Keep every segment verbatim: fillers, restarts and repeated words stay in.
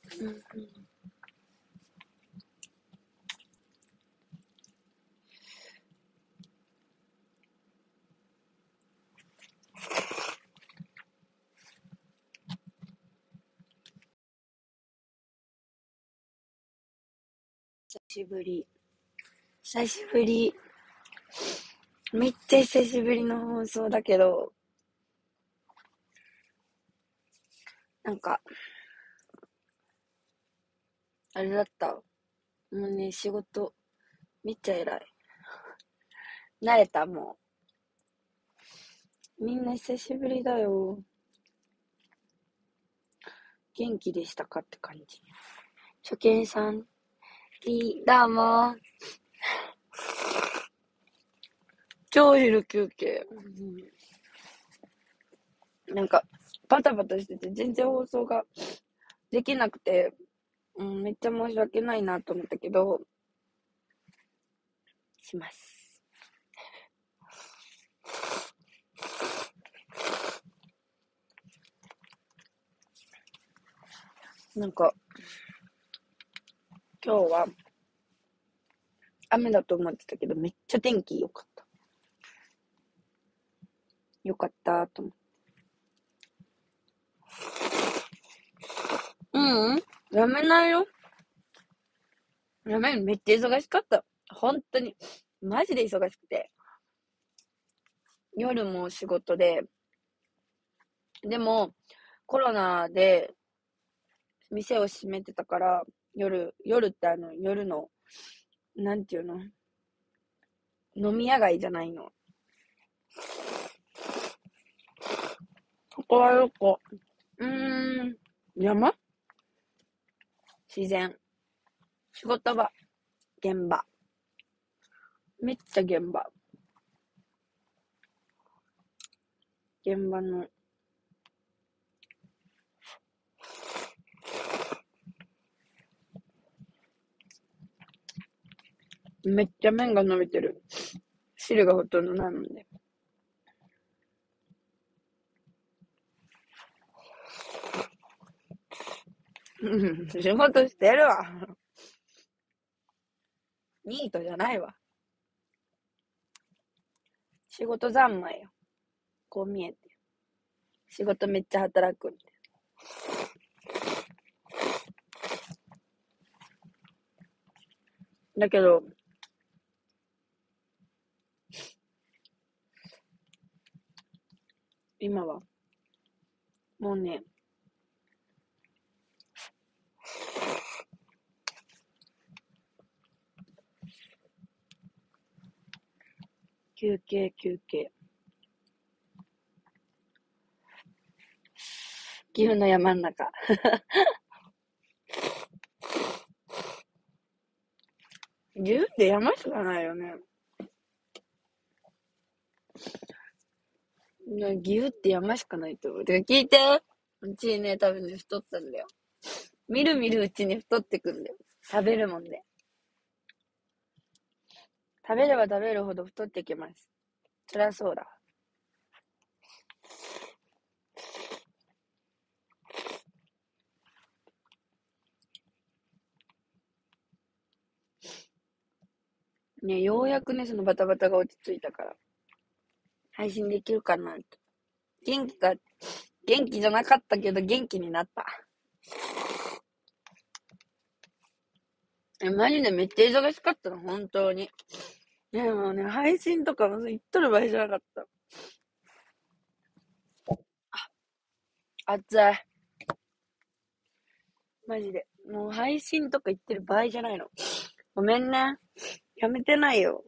うんうん、久しぶり。久しぶり。めっちゃ久しぶりの放送だけど、なんか、あれだった。もうね、仕事、めっちゃ偉い。慣れた、もう。みんな久しぶりだよ。元気でしたかって感じ。初見さん、いい、どうも。超昼休憩。うん、なんか、バタバタしてて全然放送ができなくて、うん、めっちゃ申し訳ないなと思ったけど、します。なんか、今日は雨だと思ってたけど、めっちゃ天気良かった。良かったと思って。うんうん。やめないよ。やめる。めっちゃ忙しかった。本当に。マジで忙しくて。夜も仕事で、でも、コロナで店を閉めてたから、夜、夜ってあの、夜の、なんていうの、飲み屋街じゃないの。ここはどこ？うーん、山？自然。仕事場。現場。めっちゃ現場。現場の、めっちゃ麺が伸びてる。汁がほとんどないもんね。うん、仕事してるわ。ニートじゃないわ。仕事三昧よ。こう見えて。仕事めっちゃ働くんで。だけど、今は、もうね、休憩休憩。岐阜の山ん中。岐阜って山しかないよね。岐阜って山しかないと思う。てか聞いて。うちね、多分ね、太ったんだよ。みるみるうちに太ってくんだよ。食べるもんで。食べれば食べるほど太ってきます。そりゃそうだ。ね、ようやくね、そのバタバタが落ち着いたから、配信できるかなって。元気か、元気じゃなかったけど元気になった。え、マジでめっちゃ忙しかったの、本当に。でもね、配信とかも言っとる場合じゃなかった。暑い。マジで。もう配信とか言ってる場合じゃないの。ごめんね。やめてないよ。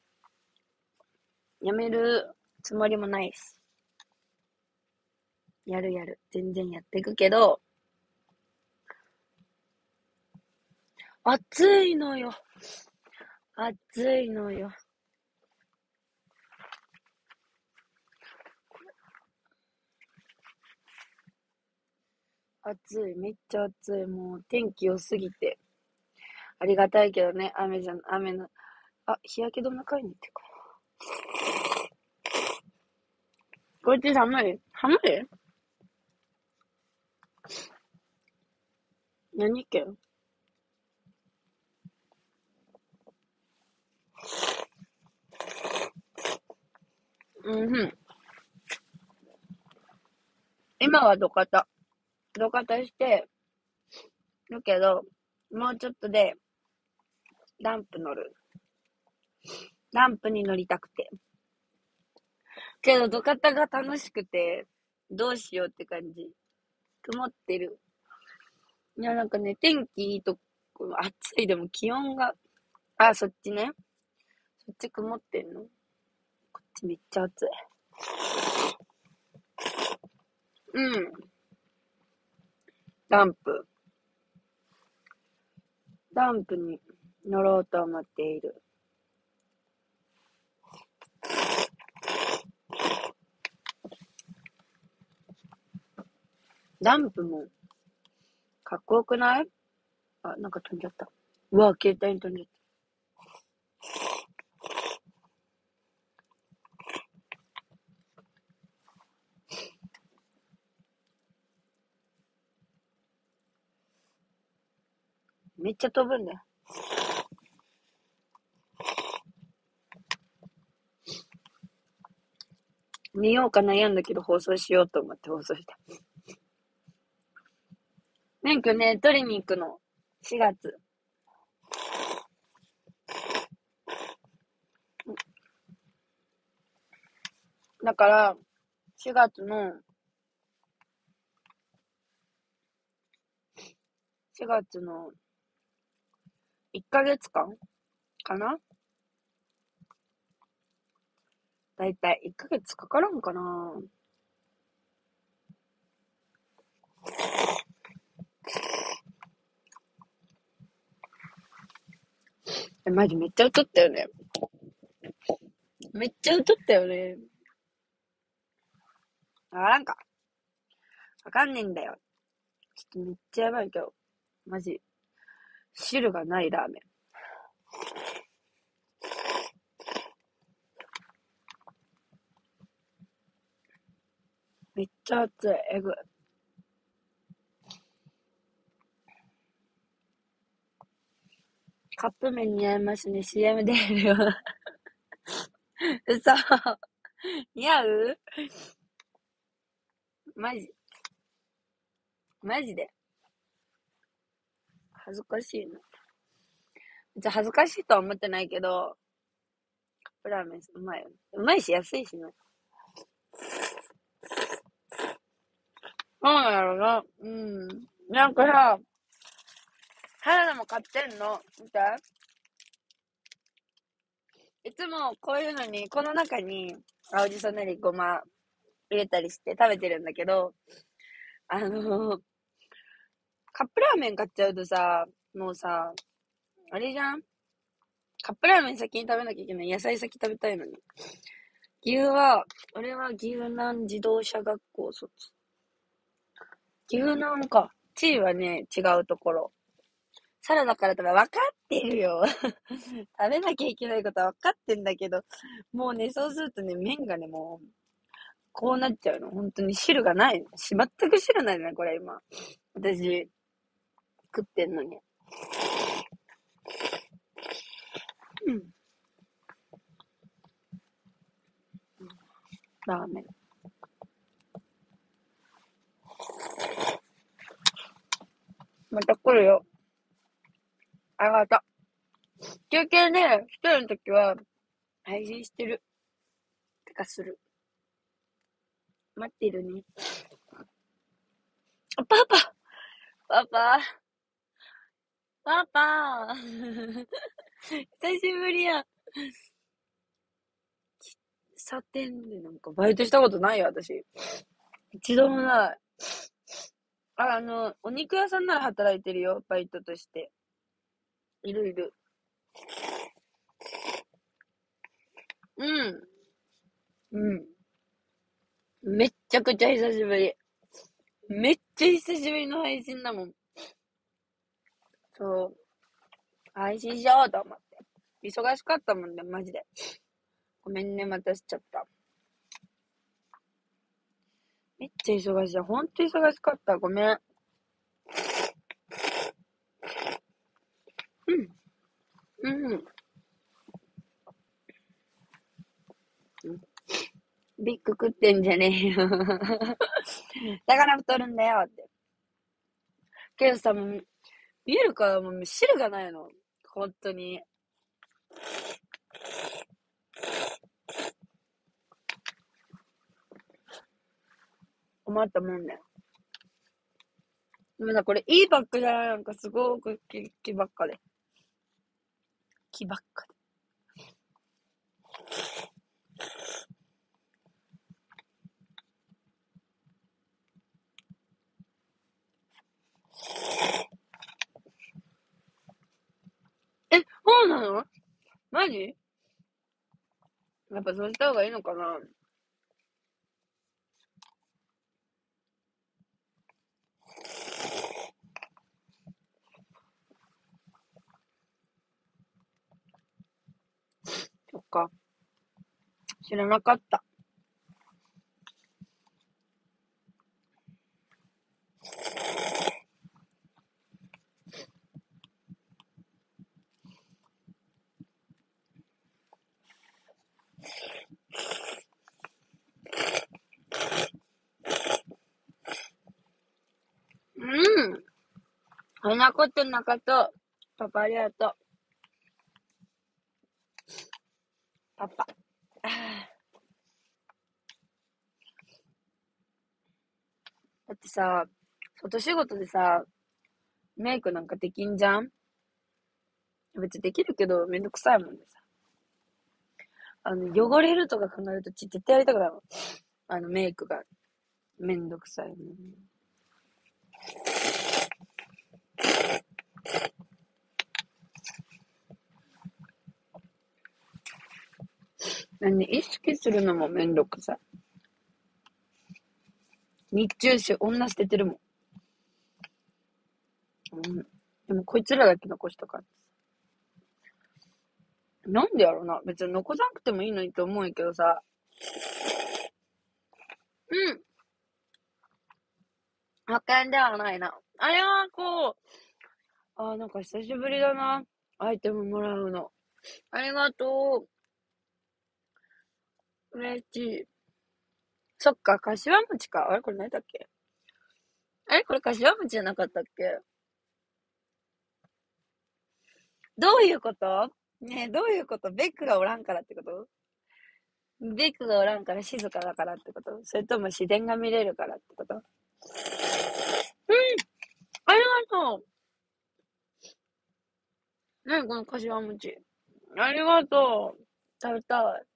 やめるつもりもないし。やるやる。全然やっていくけど、暑いのよ。暑いのよ。暑い。めっちゃ暑い。もう天気良すぎて。ありがたいけどね。雨じゃん、雨の。あ、日焼け止め買いに行ってくる。こっち寒い寒い何県？うんふん。今は土方。土方してるけど、もうちょっとでランプ乗る。ランプに乗りたくて。けど土方が楽しくて、どうしようって感じ。曇ってる。いや、なんかね、天気いいと、暑いでも気温が、あ、そっちね。そっち曇ってんの？こっちめっちゃ暑い。うん。ランプ。ランプに乗ろうと思っている。ランプもかっこよくない？あ、なんか飛んじゃった。うわ、携帯に飛んじゃった。めっちゃ飛ぶんだよ。見ようか悩んだけど放送しようと思って放送した。免許ね、取りに行くの。しがつ。だから、しがつの、しがつのいっかげつかんかな。だいたいいっかげつかからんかな。え、マジめっちゃ歌ったよね。めっちゃ歌ったよね。あ、なんか、わかんねえんだよ。ちょっとめっちゃやばいけど。マジ。汁がないラーメン。めっちゃ熱い。えぐい。カップ麺似合いますね。シーエム 出るよ。嘘。似合う？マジ。マジで。恥ずかしいな。別に恥ずかしいとは思ってないけど、カップラーメンうまいよね。うまいし安いしね。そうなんやろな。うん。なんかさ、原田も買ってんの。見て。いつもこういうのに、この中に青じそなりごま入れたりして食べてるんだけど、あのー、カップラーメン買っちゃうとさ、もうさ、あれじゃん。カップラーメン先に食べなきゃいけない。野菜先食べたいのに。岐阜は、俺は岐阜南自動車学校卒。岐阜南か。地位はね、違うところ。サラダから食べ、分かってるよ。食べなきゃいけないことは分かってんだけど、もうね、そうするとね、麺がね、もう、こうなっちゃうの。本当に汁がないの。し全く汁ないのね、これ今。私、食ってんのに。うん。ラーメン。また来るよ。あがた。休憩ね、一人の時は、配信してる。てかする。待ってるね。あ、パパパパパパ久しぶりや。サテンでなんかバイトしたことないよ、私。一度もない。あ、あの、お肉屋さんなら働いてるよ、バイトとして。いるいる。うん。うん。めっちゃくちゃ久しぶり。めっちゃ久しぶりの配信だもん。そう。配信しようと思って。忙しかったもんね、マジで。ごめんね、待たせちゃった。めっちゃ忙しい。ほんと忙しかった。ごめん。 ビッグ食ってんじゃねえよ。だから太るんだよって。けどさ、もう、ビールからもう汁がないの。本当に。困ったもんね。でもさ、これいいバッグじゃない？なんかすごく木木ばっかで。木ばっかで。え、そうなの？マジ？やっぱそうした方がいいのかな？そっか。知らなかった。うん。そんなことなかった。パパありがとう。パパ。あーだってさ、外仕事でさ、メイクなんかできんじゃん？別にできるけど、めんどくさいもんでさ。あの、汚れるとか考えると、ち、絶対やりたくないもん。あの、メイクがめんどくさいもん。何、意識するのもめんどくさい。日中し、女捨ててるもん。うん。でも、こいつらだけ残しとか。なんでやろな。別に残さなくてもいいのにと思うんやけどさ。うん。派遣ではないな。あれはこう、あーなんか久しぶりだな。アイテムもらうの。ありがとう。嬉しい。そっか、柏餅か。あれこれ何だっけ？あれこれ柏餅じゃなかったっけ？どういうこと？ねえ、どういうこと？ベックがおらんからってこと？ベックがおらんから静かだからってこと？それとも自然が見れるからってこと？うん、ありがとう。なにこの柏餅。ありがとう。食べたい。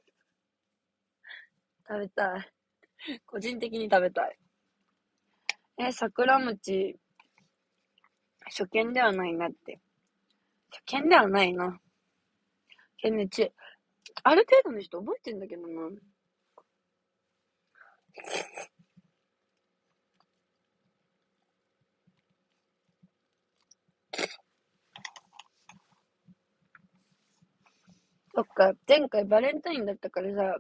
食べたい。個人的に食べたい。え、桜餅、初見ではないなって。初見ではないな。けどね、ち、ある程度の人覚えてんだけどな。そっか、前回バレンタインだったからさ、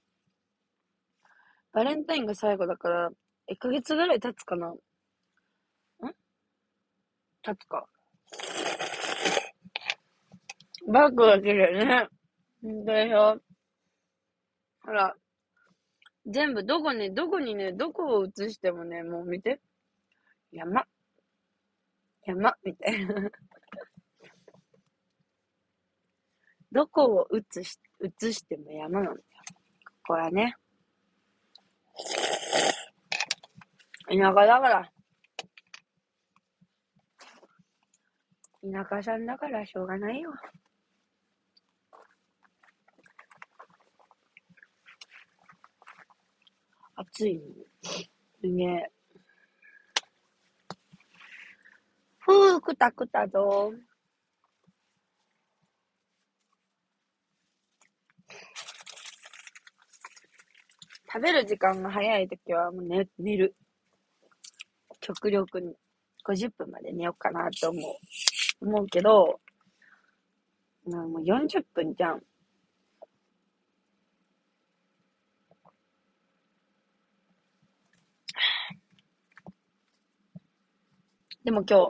バレンタインが最後だから、いっかげつぐらい経つかな。ん経つか。バッグが綺麗ね。ほんとでしょ。ほら、全部どこに、どこにね、どこを写してもね、もう見て。山、山、みたいな。どこを写し、写しても山なんだよ。ここはね、田舎だから。田舎さんだからしょうがないよ。暑いのね。ふう、くたくたぞ。食べる時間が早いときはもう寝、寝る。極力にごじゅっぷんまで寝ようかなと思う。思うけど、もうよんじゅっぷんじゃん。でも今日、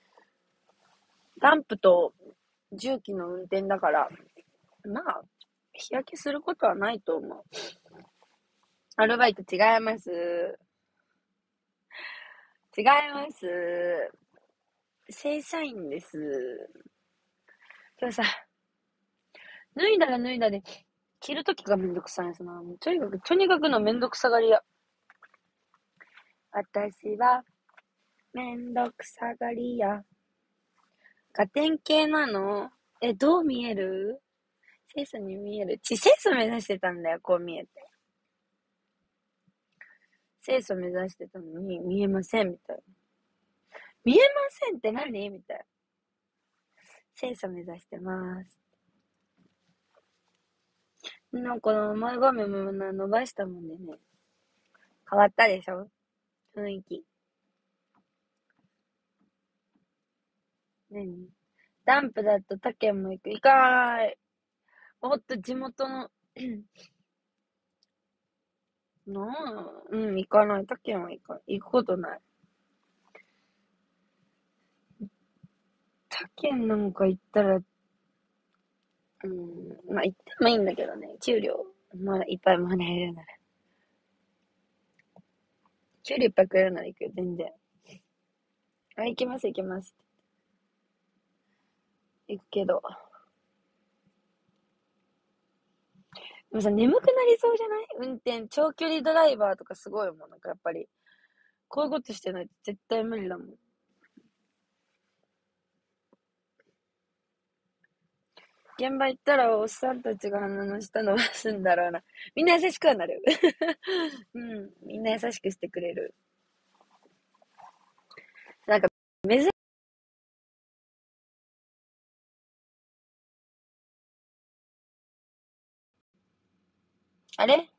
ダンプと重機の運転だから、まあ、 日焼けすることはないと思う。アルバイト違います。違います。正社員です。今日さ、脱いだら脱いだで、着るときがめんどくさいんですな。とにかく、とにかくのめんどくさがり屋。私は、めんどくさがり屋。ガテン系なの？え、どう見える？清楚に見える？ち、清楚目指してたんだよ、こう見えて。清楚目指してたのに、見えません、みたいな。見えませんって何？みたいな。清楚目指してます。なんか、前髪も伸ばしたもんでね。変わったでしょ？雰囲気。何？ダンプだと他県も行く。行かない。もっと地元の、なあ、うん、行かない。他県は行か、行くことない。他県なんか行ったら、うん、まあ行ってもいいんだけどね。給料、まだいっぱいもらえるなら。給料いっぱいくれるなら行くよ、全然。あ、行きます、行きます。行くけど。でもさ、眠くなりそうじゃない？運転、長距離ドライバーとかすごいもん。なんかやっぱり、こういうことしてないと絶対無理だもん。現場行ったらおっさんたちが鼻の下伸ばすんだろうな。みんな優しくはなる。うん。みんな優しくしてくれる。なんか、珍、あれ？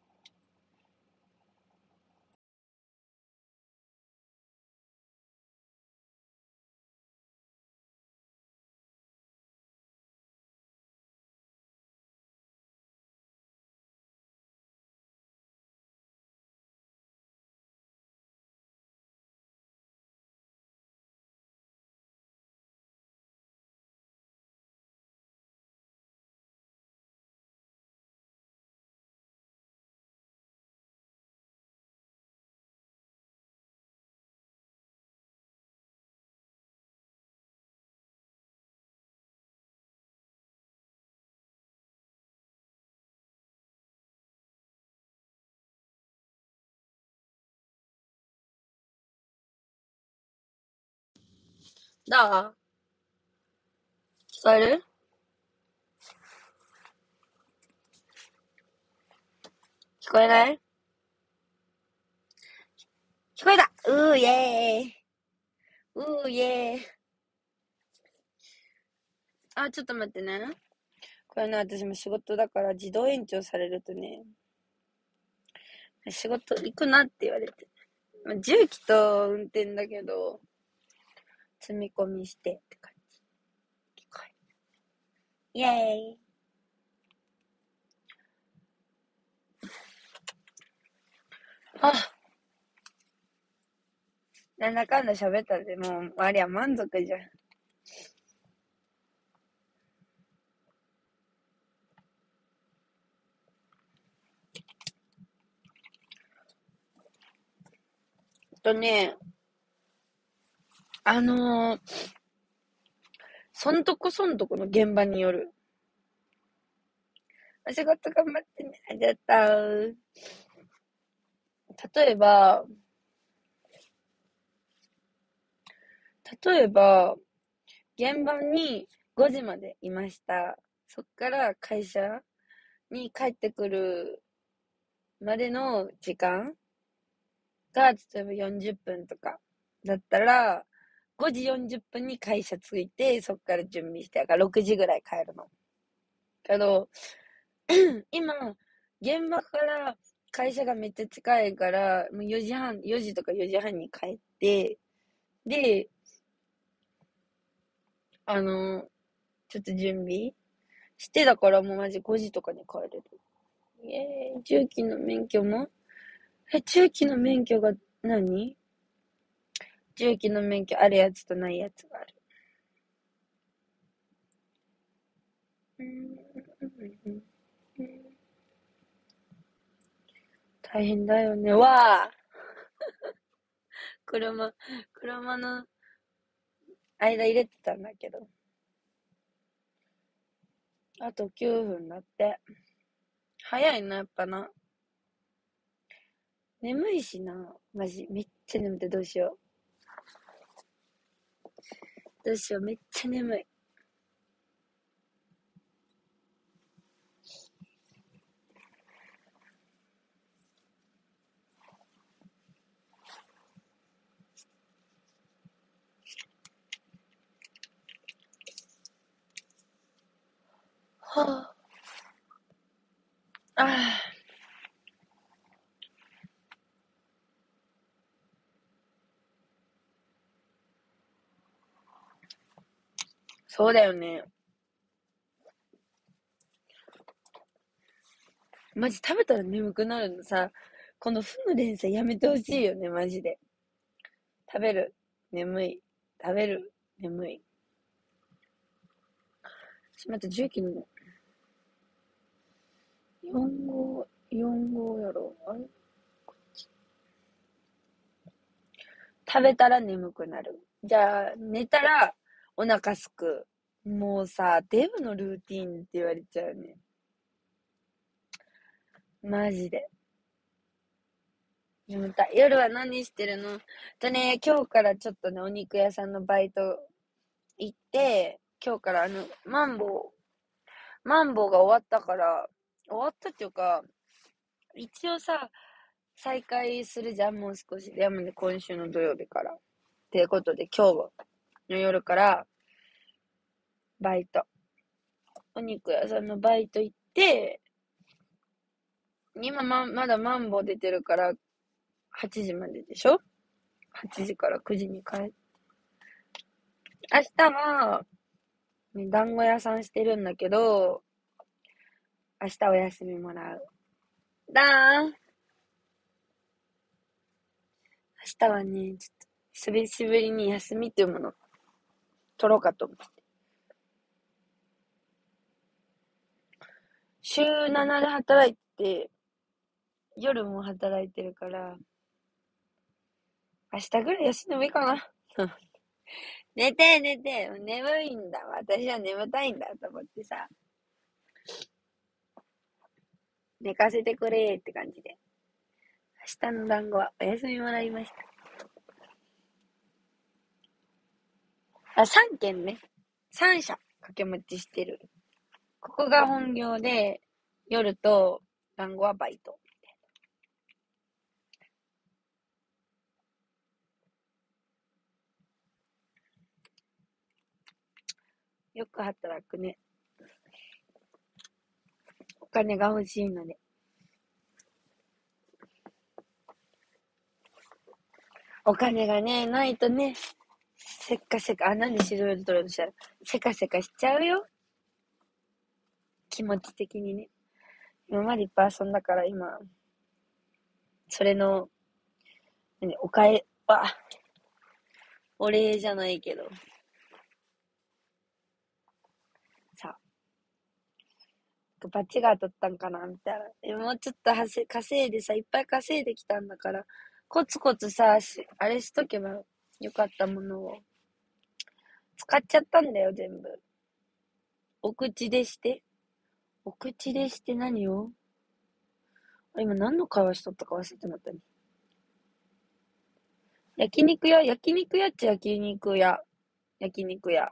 どう？聞こえる？聞こえない？聞こえた！うーイェーイ。うーイェーイ。あ、ちょっと待ってね。これね、私も仕事だから自動延長されるとね、仕事行くなって言われて。まあ、重機と運転だけど、積み込みしてって感じ。イェーイ。あ、なんだかんだ喋ったでもう、ありゃ満足じゃん。とね、あのー、そんとこそんとこの現場による。お仕事頑張ってね。ありがとう。例えば、例えば、現場にごじまでいました。そっから会社に帰ってくるまでの時間が、例えばよんじゅっぷんとかだったら、ごじよんじゅっぷんに会社着いて、そっから準備して、だからろくじぐらい帰るの。けど、今、現場から会社がめっちゃ近いから、もうよじはん、よじとかよじはんに帰って、で、あの、ちょっと準備して、だからもうマジごじとかに帰れる。イエーイ、重機の免許も？え、重機の免許が何？重機の免許あるやつとないやつがある。うんうんうんうん大変だよね。わあ車、車の間入れてたんだけど。あときゅうふんだって。早いな、やっぱな。眠いしな。マジ。めっちゃ眠くてどうしよう。どうしよう。めっちゃ眠い。はあ。ああ。そうだよね。マジ食べたら眠くなるのさ。この負の連鎖やめてほしいよね、マジで。食べる。眠い。食べる。眠い。しまった、重機のよん号、よん号やろ。あれ食べたら眠くなる。じゃあ、寝たらお腹すく。もうさ、デブのルーティーンって言われちゃうね。マジで。眠たい。夜は何してるのとね、今日からちょっとね、お肉屋さんのバイト行って、今日からあの、マンボウ、マンボウが終わったから、終わったっていうか、一応さ、再開するじゃん、もう少しで。やもね、今週の土曜日から。っていうことで、今日の夜から、バイト。お肉屋さんのバイト行って、今ま、まだマンボウ出てるから、はちじまででしょ？ はち 時からくじに帰って。明日は、ね、団子屋さんしてるんだけど、明日お休みもらう。だーん。明日はね、ちょっと、久しぶりに休みっていうものを取ろうかと思って。週ななで働いて、夜も働いてるから、明日ぐらい休んでもいいかな。寝て寝て、眠いんだ。私は眠たいんだと思ってさ、寝かせてくれーって感じで。明日の団子はお休みもらいました。あ、さんけんね。さん社掛け持ちしてる。ここが本業で、夜と団子はバイト。よく働くね。お金が欲しいので。お金がね、ないとね、せっかせか、あ、なんで白色取ろうとしたら、せかせかしちゃうよ。気持ち的にね。今までいっぱい遊んだから、今、それの、何、おかえ、あ、お礼じゃないけど、さ、バチが当たったんかなみたいな。え、もうちょっとはせ稼いでさ、いっぱい稼いできたんだから、コツコツさ、しあれしとけばよかったものを、使っちゃったんだよ、全部。お口でして。お口でして何をあ今何の会話しとったか忘れてもらったね。焼肉屋、焼肉屋っちゃ焼肉屋。焼肉屋。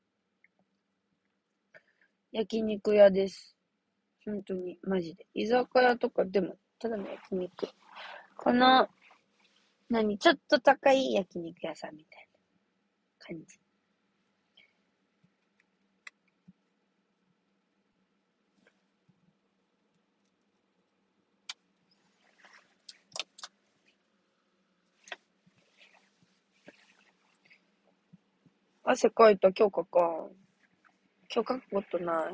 焼肉屋です。本当に、マジで。居酒屋とかでも、ただの焼肉。この、何、ちょっと高い焼肉屋さんみたいな感じ。汗かいた、今日かか。今日かくことない。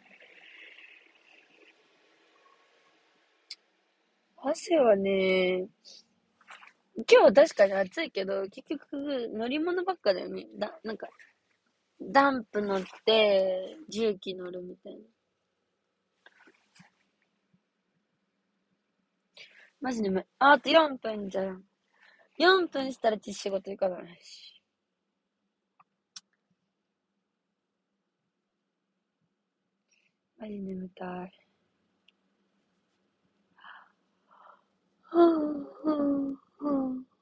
汗はね、今日は確かに暑いけど、結局乗り物ばっかだよね。だ、なんか、ダンプ乗って、重機乗るみたいな。 マジ眠い。あ、あとよんぷんじゃん。よんぷんしたら仕事行かないし。マジ眠たい。はぁ、はぁ、はぁ。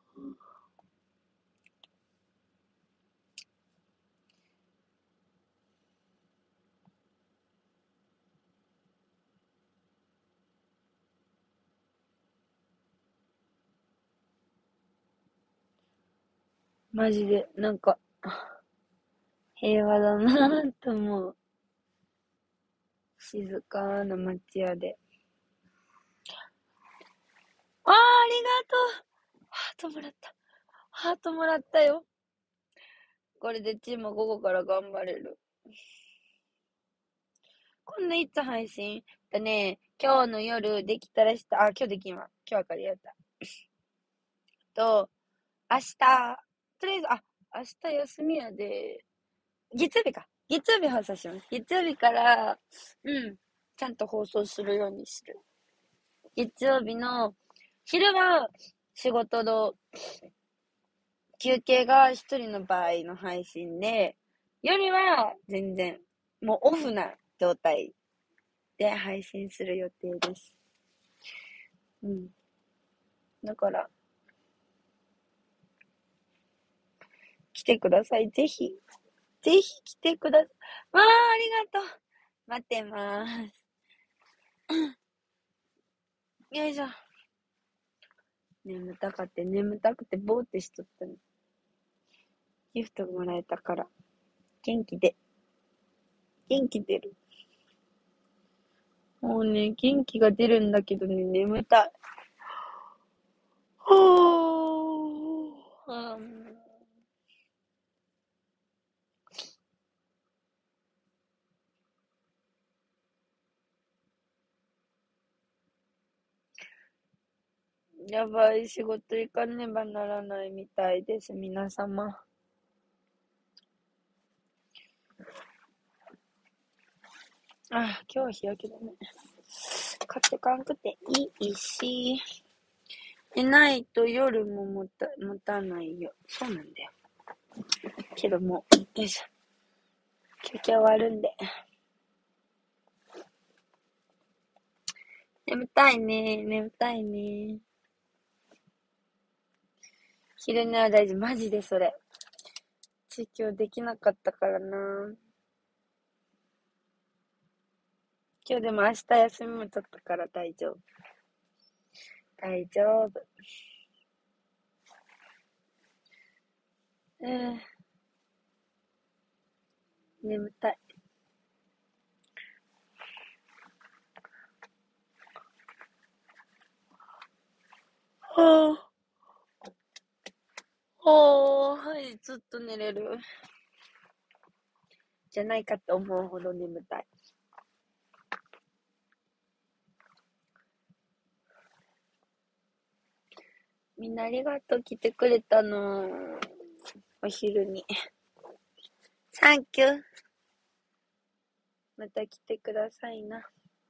マジで、なんか、平和だなぁと思う。静かな町屋で。あー、ありがとう。ハートもらった。ハートもらったよ。これでチーム午後から頑張れる。今度いつ配信だね。今日の夜できたらした。あ、今日できんわ。今日はからやった。と、明日、とりあえず、あ、明日休みやで、月曜日か。月曜日放送します。月曜日から、うん、ちゃんと放送するようにする。月曜日の昼は仕事の休憩が一人の場合の配信で、夜は全然もうオフな状態で配信する予定です。うん。だから、来てください。ぜひ。ぜひ来てください。わー、ありがとう。待ってまーす。よいしょ。眠たかって、眠たくてぼーってしとったの。ギフトもらえたから。元気で。元気出る。もうね、元気が出るんだけどね、眠たい。はぁ。うん、やばい、仕事行かねばならないみたいです、皆様。あ、今日は日焼けだね。買ってかんくていいし。でないと夜ももた、持たないよ。そうなんだよ。けどもう、よいしょ。休憩終わるんで。眠たいね。眠たいね。昼寝は大事。マジでそれ。地域をできなかったからな。今日でも明日休みも取ったから大丈夫。大丈夫。うん。眠たい。はぁ。はぁ。はい、ずっと寝れる。じゃないかって思うほど眠たい。みんなありがとう。来てくれたの。お昼に。サンキュー。また来てくださいな。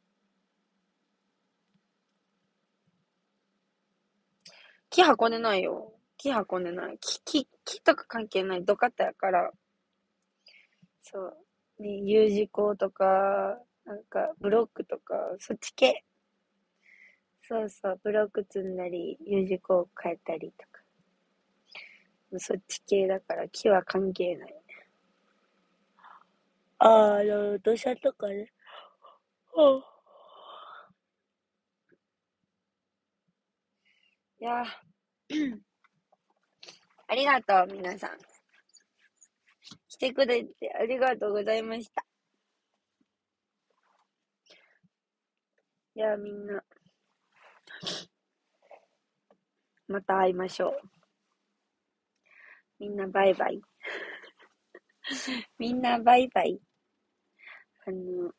木運んでないよ。木運んでない。木、木、木とか関係ない。どかたやから。そう。ね、U 字工とか、なんか、ブロックとか、そっち系。そうそう、ブロック積んだり、U 字工変えたりとか。そっち系だから、木は関係ない。あー、あの、土砂とかね。はあ、いやー、ありがとう、皆さん。来てくれてありがとうございました。いや、みんな、また会いましょう。みんなバイバイ。みんなバイバイ。あの、